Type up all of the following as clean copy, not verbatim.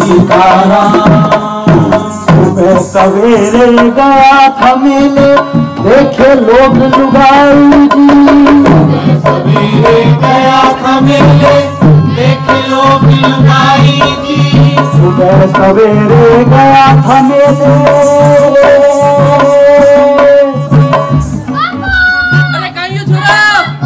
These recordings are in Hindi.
सुबह सवेरे गया था मेले, देखे लोग लुगाई जी। सुबह सवेरे गया था मेले, देखे लोग लुगाई जी। सुबह सवेरे गया था मेले। अरे कहीं छोरा,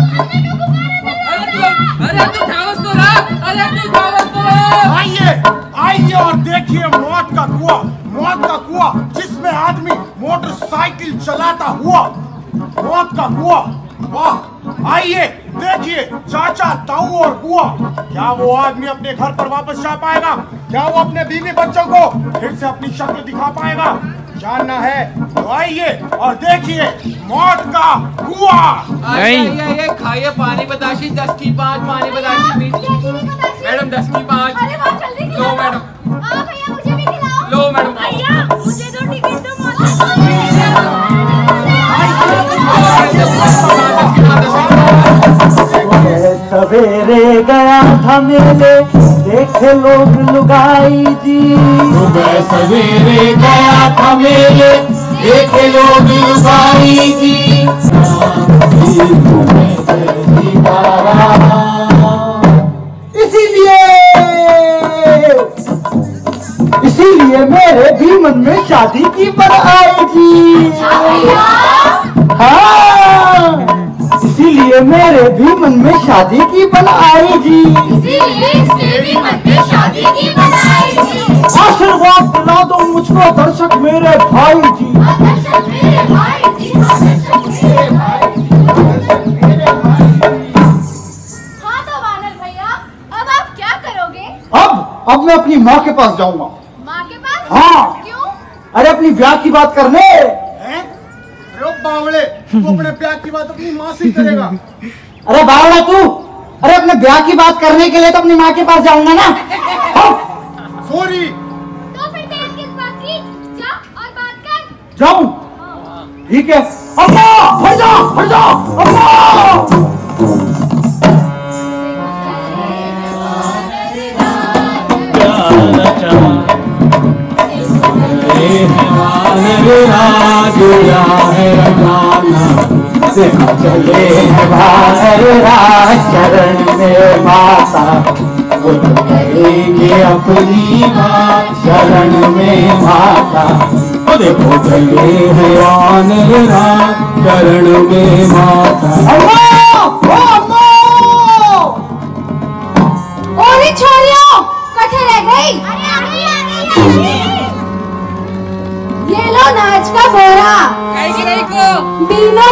अरे तू खावस तो रहा, अरे तू खावस तो रहा। आइए आइए और देखिए मौत का कुआं, मौत का कुआं जिसमें आदमी मोटरसाइकिल चलाता हुआ, मौत का कुआं। वाह, आइए देखिए चाचा, ताऊ और बुआ, क्या वो आदमी अपने घर पर वापस जा पाएगा? क्या वो अपने बीवी बच्चों को फिर से अपनी शक्ल दिखा पाएगा? जानना है तो आइए और देखिए मौत का कुआं। आइए खाइए पानी बताशी 10 की 5 पानी बताशी। मैडम 10 की 5। लो मैडम, भैया मुझे भी खिलाओ। लो मैडम, भैया मुझे दो टिकट दो। सवेरे गया था मेले, देखे लोग लुगाई जी। सुबह सवेरे गया था मेले, देखे लोग लुगाई जी। इसीलिए मेरे भी मन में शादी की पर आई जी। हाँ, इसीलिए मेरे भी मन में शादी की बन आई जी। इसीलिए इसने भी मन में शादी की बनाई जी। आशीर्वाद दिला दो मुझको दर्शक मेरे भाई जी। दर्शक मेरे भाई जी, दर्शक मेरे भाई जी, दर्शक मेरे भाई जी। हाँ तो वानर भैया, अब आप क्या करोगे? अब मैं अपनी माँ के पास जाऊंगा। माँ के पास? हाँ। क्यों? अरे अपनी ब्याह की बात करने। अरे बावड़े, तू अपने प्यार की बात अपनी माँ से करेगा? अरे बावड़ा तू, अरे अपने ब्याह की बात करने के लिए तो अपनी माँ के पास जाऊंगा ना। सॉरी। तो फिर देर किस बात की? जा और बात कर। जाऊं? ठीक है। अम्मा, हट जाओ, हट जाओ, अम्मा। चले वानर राज चरण में माता, वो तो करेंगे अपनी बात शरण में माता। देखो चले हैं वानर राज चरण में माता। और छोरियों कठे रह गई। ये लो नाच का बोरा। बीनो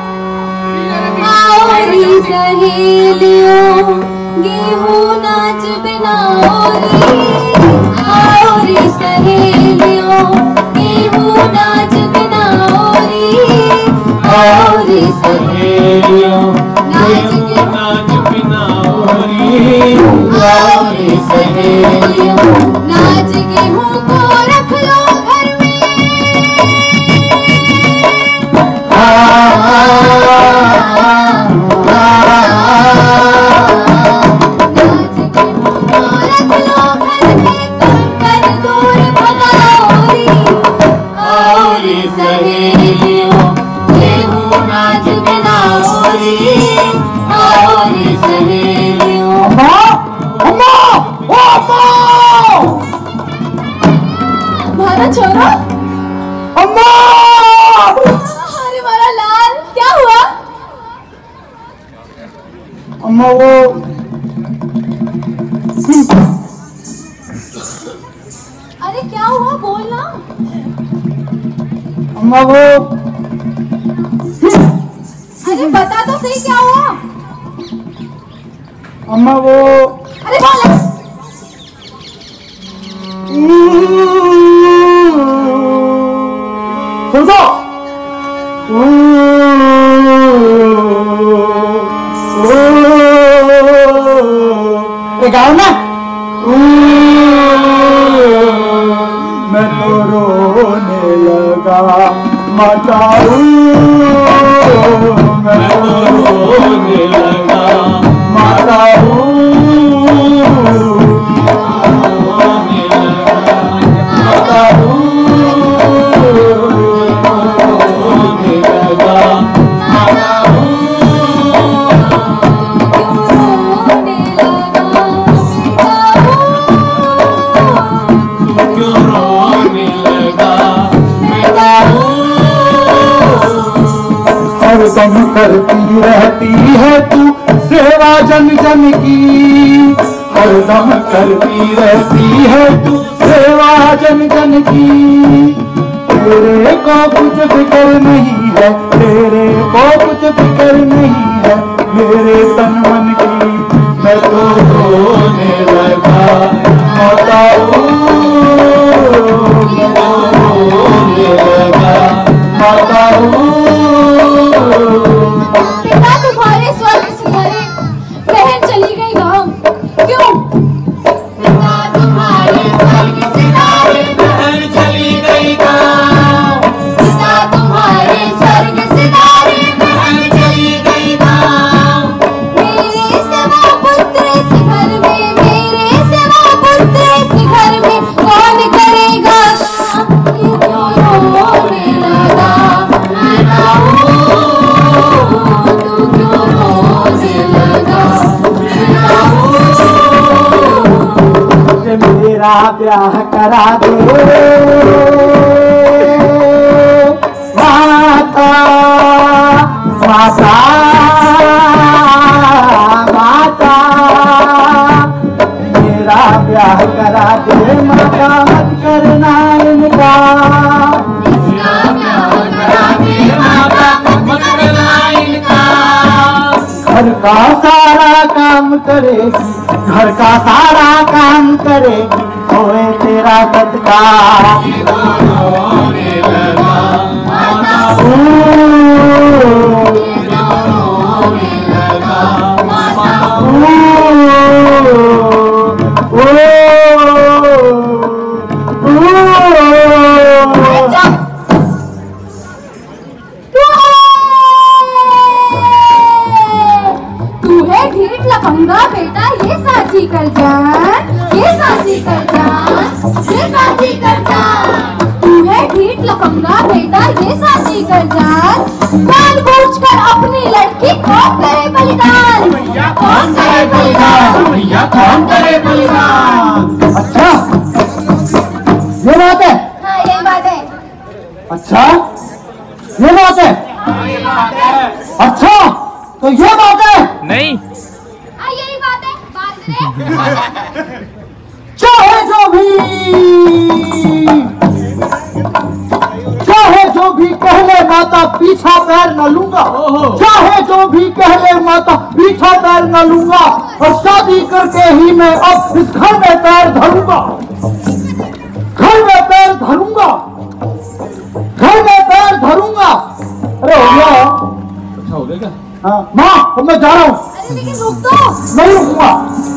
आओरी सहेलियों, गेहूं नाच बिनाओरी। आओरी सहेलियों, गेहूं नाच बिनाओरी। आओरी सहेलियों, नाच बिनाओरी। आओरी सहेलियों, नाच गेहूं को रख लो घर में। छोरा, अम्मा! अरे मारा लाल, क्या हुआ? अम्मा वो अरे क्या हुआ, बोलना। अम्मा वो अरे बता तो सही क्या हुआ। अम्मा वो अरे बोल। सुन दो। गाओ ना। मैं तो रोने लगा माता, मैं तो रोने लगा माता, हरदम करती रहती है तू सेवा जन जन की, हरदम करती रहती है तू सेवा जन जन की। तेरे को कुछ फिक्र नहीं है, तेरे को कुछ फिक्र नहीं है मेरे तन मन की। मैं तो रोने लगा माता रोने लगा माता। पिता तुम्हारे स्वर्ग सिधारे, बहन चली गई गाँव, क्यों? पिता तुम्हारे स्वर्ग सिधारे, बहन चली गई गाँव। पिता तुम्हारे स्वर्ग सिधारे, बहन चली गई गाँव। मेरे सेवा पुत्र इस घर में, मेरे सेवा पुत्र इस घर में कौन करेगा काम? ये क्यों रोने लगा माता तू क्यों रोने लगा मेरा ब्याह करा दे माता माता माता, मेरा ब्याह करा दे माता मत करना इनका। इसका ब्याह करा दे माता मत करना इनका। घर का सारा काम करेगी, घर का सारा काम करेगी, होए तेरा सत्कार। रोने लगा माता रोने लगा माता। तू है ढीठ लफंगा बेटा, ये साझी कर जान, ये साझी कर जान, ये साझी कर जान। तू है ढीठ लफंगा बेटा, ये साझी कर जान। जान बूझ कर अपनी लड़की कौन करे बलिदान? कौन करे बलिदान? भैया कौन करे बलिदान? अच्छा ये बात है? हाँ यही बात है। अच्छा ये बात है? अच्छा तो ये बात है? नहीं हाँ यही बात है, बात रे। चाहे जो भी कह ले माता पीछा पैर न लूंगा, चाहे जो भी कह ले माता पीछा पैर न लूंगा, और शादी करके ही मैं अब इस घर में पैर धरूंगा, घर में पैर धरूंगा, घर में पैर धरूंगा। अरे हो गया? अच्छा हो गया? हाँ माँ अब मैं जा रहा हूँ। अरे लेकिन रुक तो। नहीं रुकूंगा।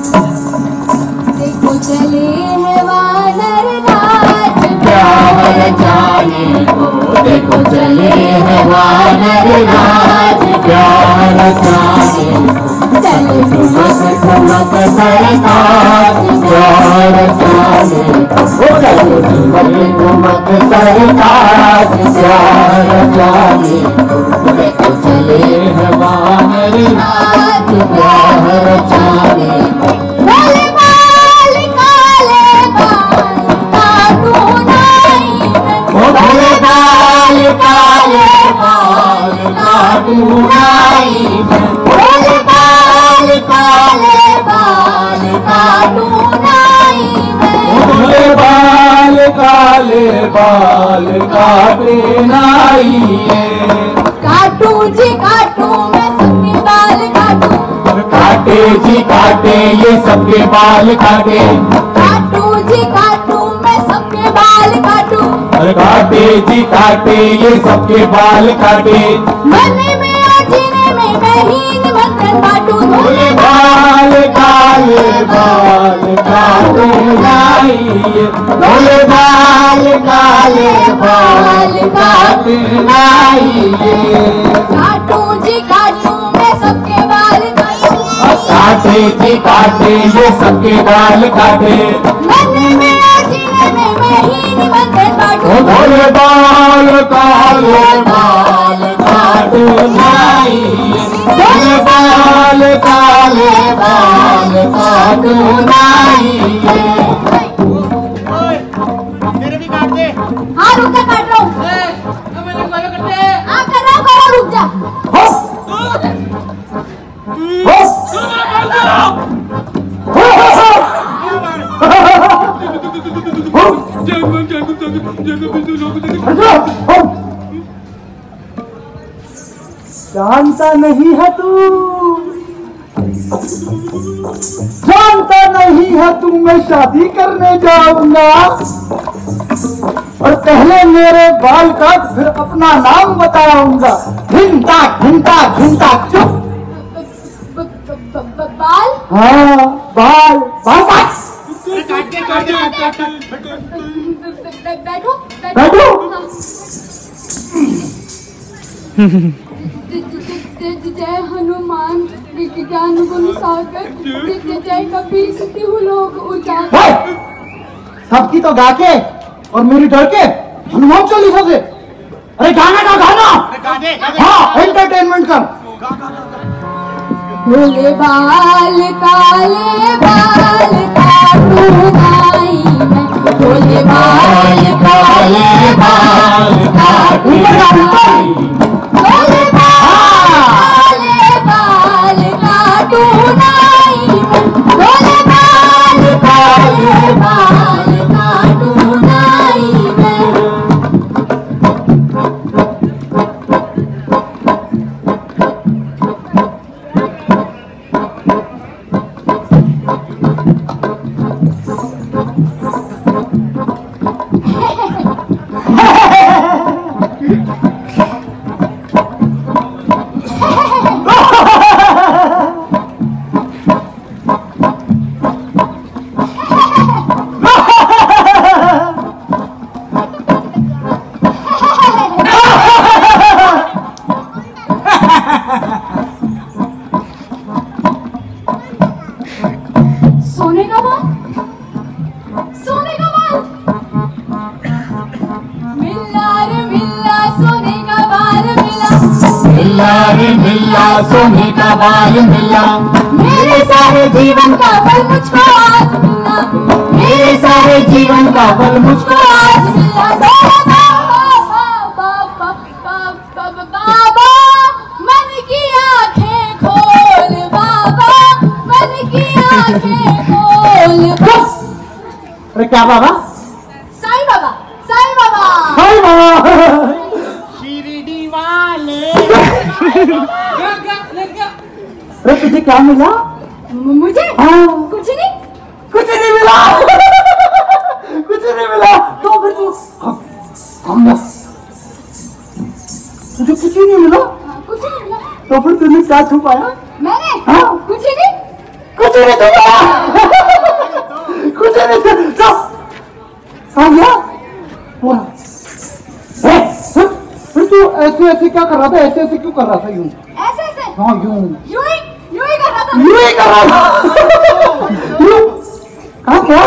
देखो चले हैं वानर राज, प्यार जाने को देखो चले हैं वानर राज। प्यार जाने को चले ठुमक ठुमक सरताज। प्यार जाने को चले ठुमक ठुमक सरताज। प्यार जाने को देखो चले हैं वानर राज। प्यार जाने को भोले बाल काले बाल काटू नाई में, भोले बाल काले बाल काटू नाई में। भोले बाल काले बाल काटू नाई में। भोले बाल काले बाल काटे नाइए। काटू जी काटू मैं सबके बाल काटू, काटे जी काटे ये सबके बाल काटे। काटू जी काटू मैं सबके बाल काटू। काटे जी काटे ये सबके बाल काटे। मरने में और जीने में मैं ही निमंत्रण बांटू। भोले बाल काले बाल काटे नाइए। भोले बाल काले बाल काटे नाइए। काटू जी काटू मैं सबके बाल काटू। काटे जी काटे ये सबके बाल काटे। मरने में और जीने में मैं ही निमंत्रण बांटू। भोले बाल काले बाल काटे नाइए। भोले बाल काले बाल काटे नाइए। मेरे भी काट दे। हाँ रुक जा, काट रहा हूँ। हाँ कर रहा हूँ, रुक जा। जानता नहीं है तू, जानता नहीं है तू, मैं शादी करने जाऊंगा और पहले मेरे बाल काट फिर अपना नाम बताऊंगा। घिनता घिनता घिनता चुप। बाल? हाँ बाल बाल काट। बैठो बैठो। जय हनुमान ज्ञान गुण सागर, जय कबीर सिद्धि लोग उजागर। सबकी तो गा के और मेरी डर के हनुमान चालीसा से। अरे गाना का गाना। हाँ एंटरटेनमेंट कर। बोले बाल काले बाल काटू नाई मैं, बोले बाल काले बाल काटू नाई, बोले काले बाल काटू नाई मैं, बोले बाल काले बाल काटू नाई मैं। सोने का बाल, सोने का बाल, मिला रे मिला सोने का बाल मिला, मिला रे मिला सोने का बाल मिला, मेरे सारे जीवन का फल मुझको आज मिला, मेरे सारे जीवन का फल मुझको आज मिला। बाबा मन की आंखें खोल, बाबा मन की आंखें खोल। अरे क्या बाबा? साईं बाबा, साईं बाबा, हाय बाबा। शिरडी वाले। अरे तुझे क्या मिला? मुझे हाँ। कुछ नहीं, कुछ नहीं मिला। कुछ नहीं मिला तो फिर तू हम तुझे कुछ ही नहीं मिला कुछ नहीं मिला। तो फिर तूने क्या छुपाया? मैंने हाँ। कुछ नहीं, कुछ नहीं छुपाया। कुछ नहीं छुपाया। हाँ गया पूरा। फिर तू ऐसे ऐसे क्या कर रहा था? ऐसे ऐसे क्यों कर रहा था? यूं? ऐसे ऐसे हाँ यूं यूं ही कर रहा था। यूं ही कर रहा था। यूं कहाँ गया?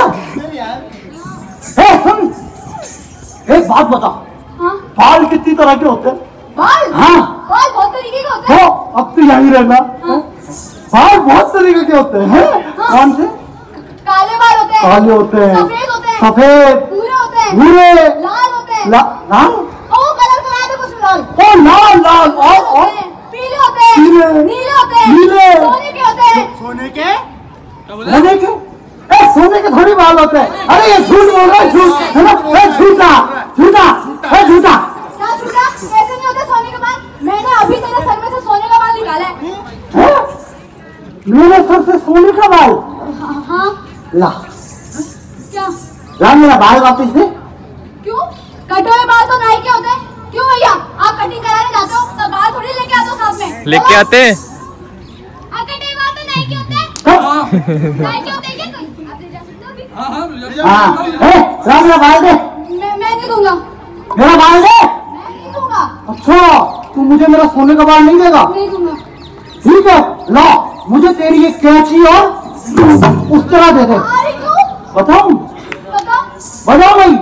सुन एक बात बता, हाँ बाल कितनी तरह के होते हैं? बाल? हाँ। बाल बहुत तरीके के होते तो हैं। अब तो यहीं रहना। हाँ। बाल बहुत तरीके के होते हैं। हाँ। कौन से? काले बाल होते हैं, काले होते हैं, सफेद होते हैं, सफेद, भूरे होते हैं, भूरे, लाल होते हैं। लाल, ओ कलर करा दे कुछ लाल। ओ लाल लाल और पीले होते हैं, पीले, नीले होते हैं, नीले, सोने के होते हैं। सोने के? सोने के? सोने के थोड़ी बाल होते हैं। अरे ये झूठ बोल रहा है, झूठ है ना? झूठा झूठा झूठा। क्या झूठा? ऐसे नहीं होते सोने के बाल। मैंने अभी तेरे सर में से सोने का बाल निकाला है। मेरे सर से सोने का बाल? हाँ। ला क्या? ला मेरा बाल वापस दे। क्यों? कटे हुए बाल तो नाई के होते हैं। क्यों भैया आप कटिंग कराने जाते हो तो बाल थोड़ी लेके आते हो साथ में? लेके आते हैं। कटे हुए बाल तो नाई के होते हैं। नाई के होते हैं क्या? कोई आप ले जा सकते हो अभी? हाँ ला मेरा बाल दे। मैं नहीं दूंगा, मेरा बाल दे। मैं नहीं दूंगा, अच्छा तू मुझे मेरा सोने का बाल नहीं देगा? नहीं दूंगा। ठीक है ला मुझे तेरी ये कैंची और उस तरह दे दे। अरे क्यों? बताऊं? बताओ। बताओ भाई।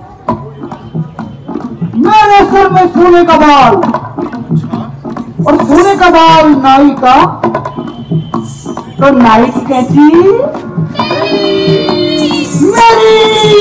मेरे सर में सोने का बाल और सोने का बाल नाई का, तो नाई की कैंची मेरी।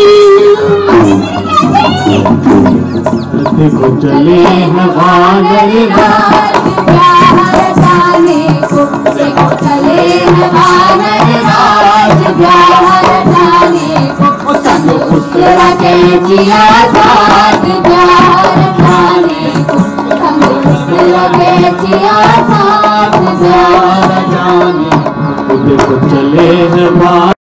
देखो चले हैं वानर राज, प्यार जाने को देखो चले हैं वानर राज, प्यार जाने को संग मुस्कुरा के जिया साथ, प्यार जाने को संग मुस्कुरा बेचिया साथ जा जाने तुझे तो चले हैं